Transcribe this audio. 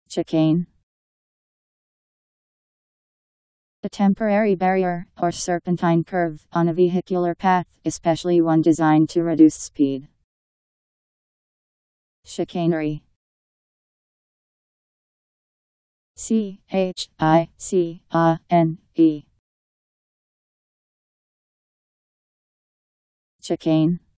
Chicane. A temporary barrier, or serpentine curve, on a vehicular path, especially one designed to reduce speed. Chicanery. C-H-I-C-A-N-E. Chicane.